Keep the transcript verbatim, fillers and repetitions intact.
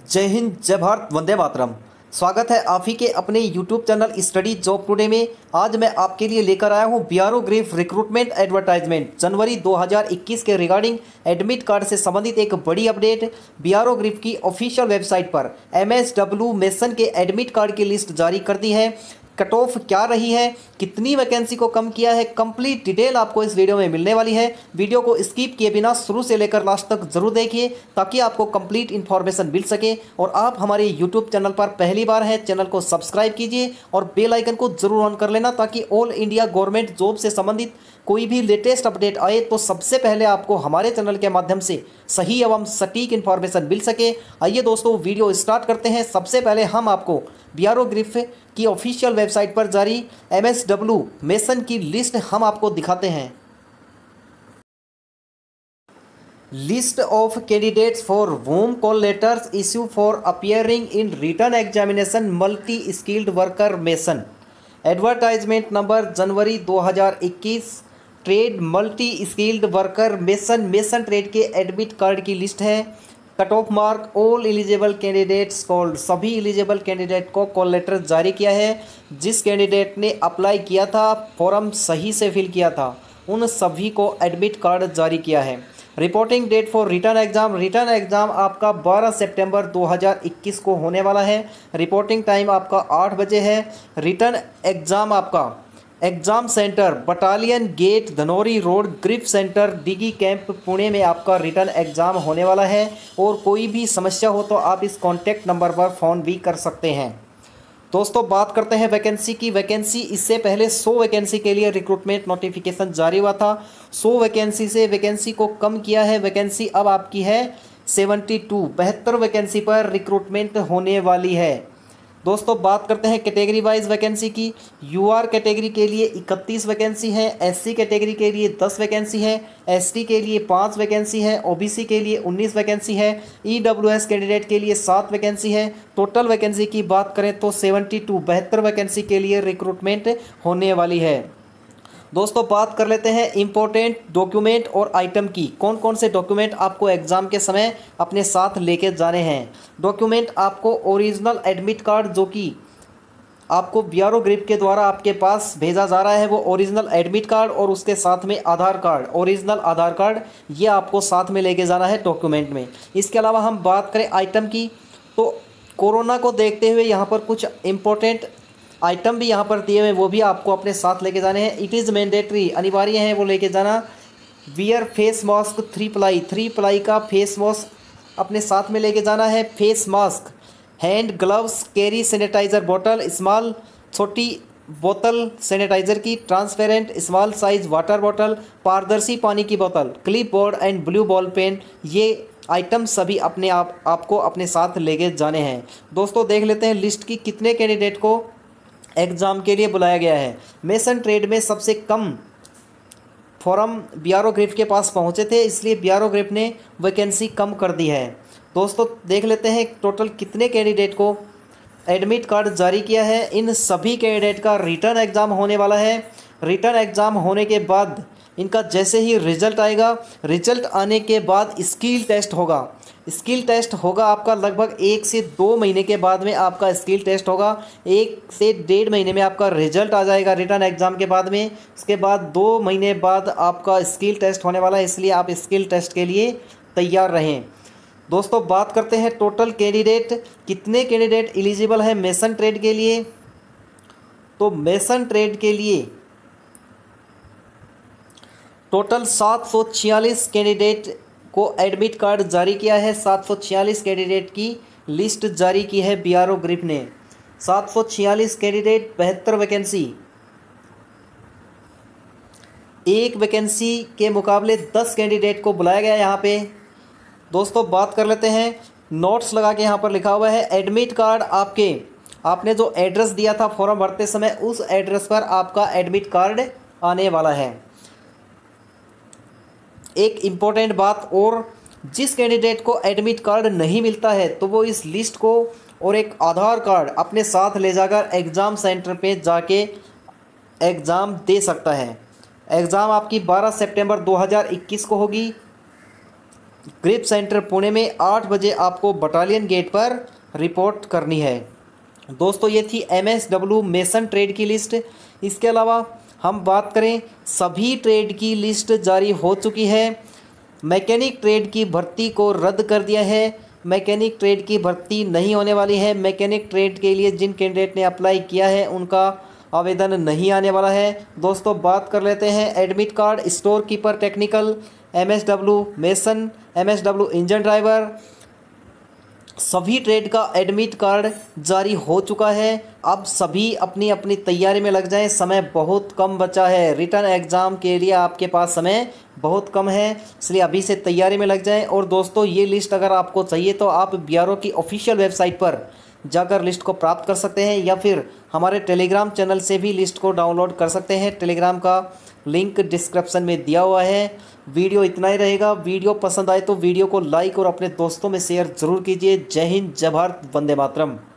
जय हिंद, जय भारत, वंदे मातरम। स्वागत है आप ही के अपने YouTube channel study job today में। आज मैं आपके लिए लेकर आया हूं बीआरओ ग्रीफ रिक्रूटमेंट एडवर्टाइजमेंट जनवरी दो हज़ार इक्कीस के रिगार्डिंग एडमिट कार्ड से संबंधित एक बड़ी अपडेट। बीआरओ ग्रीफ की ऑफिशियल वेबसाइट पर एमएसडब्ल्यू मेसन के एडमिट कार्ड की लिस्ट जारी कर दी है। कट ऑफ क्या रही है, कितनी वैकेंसी को कम किया है, कंप्लीट डिटेल आपको इस वीडियो में मिलने वाली है। वीडियो को स्किप किए बिना शुरू से लेकर लास्ट तक जरूर देखिए ताकि आपको कंप्लीट इन्फॉर्मेशन मिल सके। और आप हमारे यूट्यूब चैनल पर पहली बार हैं, चैनल को सब्सक्राइब कीजिए और बेल आइकन को जरूर ऑन कर लेना ताकि ऑल इंडिया गवर्नमेंट जॉब से संबंधित कोई भी लेटेस्ट अपडेट आए तो सबसे पहले आपको हमारे चैनल के माध्यम से सही एवं सटीक इन्फॉर्मेशन मिल सके। आइए दोस्तों, वीडियो स्टार्ट करते हैं। सबसे पहले हम आपको बीआरओ ग्रीफ की ऑफिशियल वेबसाइट पर जारी एमएसडब्ल्यू मेसन की लिस्ट हम आपको दिखाते हैं। List of candidates for whom call letters issue for appearing in written examination multi skilled worker mason. Advertisement number जनवरी दो हज़ार इक्कीस। Trade multi skilled worker mason mason trade के एडमिट कार्ड की लिस्ट है। Cut off mark all eligible candidates called, सभी eligible candidate को call letter जारी किया है। जिस कैंडिडेट ने अप्लाई किया था, फॉर्म सही से फिल किया था, उन सभी को एडमिट कार्ड जारी किया है। Reporting date for written exam, written exam आपका बारह सितंबर दो हज़ार इक्कीस को होने वाला है। रिपोर्टिंग टाइम आपका आठ बजे है। रिटर्न एग्जाम आपका exam centre battalion gate Dhanori road GREF centre Dighi camp Pune में आपका रिटर्न एग्जाम होने वाला है। और कोई भी समस्या हो तो आप इस कॉन्टैक्ट नंबर पर फ़ोन भी कर सकते हैं। दोस्तों, बात करते हैं वैकेंसी की। वैकेंसी इससे पहले सौ वैकेंसी के लिए रिक्रूटमेंट नोटिफिकेशन जारी हुआ था। सौ वैकेंसी से वैकेंसी को कम किया है। वैकेंसी अब आपकी है बहत्तर बहत्तर वैकेंसी पर रिक्रूटमेंट होने वाली है। दोस्तों, बात करते हैं कैटेगरी वाइज वैकेंसी की। यूआर कैटेगरी के लिए इकतीस वैकेंसी है, एससी कैटेगरी के लिए दस वैकेंसी है, एसटी के लिए पाँच वैकेंसी है, ओबीसी के लिए उन्नीस वैकेंसी है, ईडब्ल्यूएस कैंडिडेट के लिए सात वैकेंसी है। टोटल वैकेंसी की बात करें तो बहत्तर बहत्तर वैकेंसी के लिए रिक्रूटमेंट होने वाली है। दोस्तों, बात कर लेते हैं इम्पोर्टेंट डॉक्यूमेंट और आइटम की। कौन कौन से डॉक्यूमेंट आपको एग्ज़ाम के समय अपने साथ लेके जाने हैं। डॉक्यूमेंट आपको ओरिजिनल एडमिट कार्ड जो कि आपको बीआरओ ग्रिफ के द्वारा आपके पास भेजा जा रहा है, वो ओरिजिनल एडमिट कार्ड और उसके साथ में Aadhaar card, original Aadhaar card, ये आपको साथ में लेके जाना है डॉक्यूमेंट में। इसके अलावा हम बात करें आइटम की तो कोरोना को देखते हुए यहाँ पर कुछ इम्पोर्टेंट आइटम भी यहाँ पर दिए हुए, वो भी आपको अपने साथ लेके जाने हैं। इट इज़ मैंडेटरी, अनिवार्य है वो लेके जाना। Wear face mask three ply, three ply का फेस मास्क अपने साथ में लेके जाना है। Face mask, hand gloves, carry sanitiser बोतल, स्मॉल छोटी बोतल सैनिटाइज़र की, ट्रांसपेरेंट स्मॉल साइज वाटर बोतल, पारदर्शी पानी की बोतल, clipboard and blue ball pen, ये आइटम सभी अपने आप आपको अपने साथ लेके जाने हैं। दोस्तों, देख लेते हैं लिस्ट की कितने कैंडिडेट को एग्ज़ाम के लिए बुलाया गया है। मेसन ट्रेड में सबसे कम फॉर्म बीआरओ ग्रिफ के पास पहुंचे थे, इसलिए बीआरओ ग्रिफ ने वैकेंसी कम कर दी है। दोस्तों, देख लेते हैं टोटल कितने कैंडिडेट को एडमिट कार्ड जारी किया है। इन सभी कैंडिडेट का रिटर्न एग्ज़ाम होने वाला है। रिटर्न एग्ज़ाम होने के बाद इनका जैसे ही रिजल्ट आएगा, रिजल्ट आने के बाद स्किल टेस्ट होगा। स्किल टेस्ट होगा आपका लगभग एक से दो महीने के बाद में आपका स्किल टेस्ट होगा। एक से डेढ़ महीने में आपका रिजल्ट आ जाएगा रिटर्न एग्ज़ाम के बाद में। उसके बाद दो महीने बाद आपका स्किल टेस्ट होने वाला है, इसलिए आप स्किल टेस्ट के लिए तैयार रहें। दोस्तों, बात करते हैं टोटल कैंडिडेट, कितने कैंडिडेट एलिजिबल हैं मेसन ट्रेड के लिए। तो मेसन ट्रेड के लिए टोटल सात सौ छियालीस कैंडिडेट को एडमिट कार्ड जारी किया है। सात सौ छियालीस कैंडिडेट की लिस्ट जारी की है बीआरओ ग्रिफ ने। सात सौ छियालीस कैंडिडेट, बहत्तर वैकेंसी। एक वैकेंसी के मुकाबले दस कैंडिडेट को बुलाया गया यहाँ पे। दोस्तों, बात कर लेते हैं, नोट्स लगा के यहाँ पर लिखा हुआ है एडमिट कार्ड आपके, आपने जो एड्रेस दिया था फॉर्म भरते समय, उस एड्रेस पर आपका एडमिट कार्ड आने वाला है। एक इम्पोर्टेंट बात और, जिस कैंडिडेट को एडमिट कार्ड नहीं मिलता है तो वो इस लिस्ट को और एक आधार कार्ड अपने साथ ले जाकर एग्ज़ाम सेंटर पे जाके एग्ज़ाम दे सकता है। एग्ज़ाम आपकी बारह सितंबर दो हज़ार इक्कीस को होगी। ग्रिप सेंटर पुणे में आठ बजे आपको बटालियन गेट पर रिपोर्ट करनी है। दोस्तों ये थी M S W mason trade की लिस्ट। इसके अलावा हम बात करें सभी ट्रेड की लिस्ट जारी हो चुकी है। मैकेनिक ट्रेड की भर्ती को रद्द कर दिया है। मैकेनिक ट्रेड की भर्ती नहीं होने वाली है। मैकेनिक ट्रेड के लिए जिन कैंडिडेट ने अप्लाई किया है उनका आवेदन नहीं आने वाला है। दोस्तों बात कर लेते हैं admit card, store keeper technical, M S W mason, M S W engine driver, सभी ट्रेड का एडमिट कार्ड जारी हो चुका है। अब सभी अपनी अपनी तैयारी में लग जाएं, समय बहुत कम बचा है। रिटर्न एग्ज़ाम के लिए आपके पास समय बहुत कम है, इसलिए अभी से तैयारी में लग जाएं। और दोस्तों ये लिस्ट अगर आपको चाहिए तो आप बी आर ओ की ऑफिशियल वेबसाइट पर जाकर लिस्ट को प्राप्त कर सकते हैं या फिर हमारे टेलीग्राम चैनल से भी लिस्ट को डाउनलोड कर सकते हैं। टेलीग्राम का लिंक डिस्क्रिप्शन में दिया हुआ है। वीडियो इतना ही रहेगा। वीडियो पसंद आए तो वीडियो को लाइक और अपने दोस्तों में शेयर ज़रूर कीजिए। जय हिंद, जय भारत, वंदे मातरम।